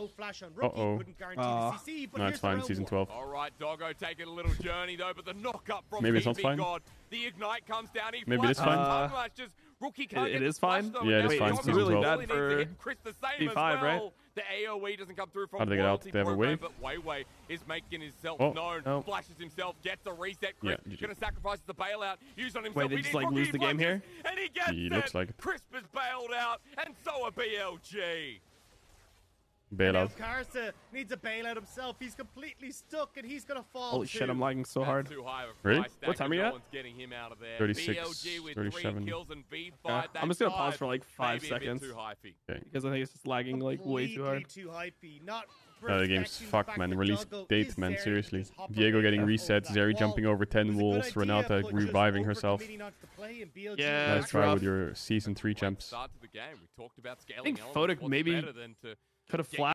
No flash on Rookie. Couldn't guarantee the CC, but no, it's fine. Season 12. All right, Doggo taking a little journey though, but the knock up from Maybe it's not fine. God. The ignite comes down. Maybe it's fine. Rookie can't it is fine. Yeah, it is fine. Season 12. Bad for Chris the same P5, as well. right? The AOE doesn't come through from How do they get out? They have a wave? But Weiwei is making himself Oh, known. no. Flashes himself, gets a reset. Chris Yeah, gonna sacrifice the bailout. Use on himself. Wait, they just like lose the game here? And he gets He it. looks like it. Crisp is bailed out, and so are BLG. Bailout. Karsa needs a bailout himself. He's completely stuck, and he's gonna fall. Holy shit, I'm lagging so hard. Too high of a Really? price tag, What time are you no at? one's getting him out of there. 36, BLG with 37. 3 kills and V5. I'm just gonna pause for like 5 maybe a bit seconds. too hyphy. Okay. Because I think it's just lagging like way too hard. Too hypey. Not The game's respecting fucked, fact man. that Release Doggo date, is man. there, Seriously. just hop Diego over getting that resets. wall. Zeri jumping over 10 It was a walls. good idea, Renata but just reviving herself. overcommitting onto the play, and BLG Yeah, Nice it's try rough. with your Season 3 champs. Start to the game. We talked about scaling think elements. Photic What's maybe better than to Could have get flashed.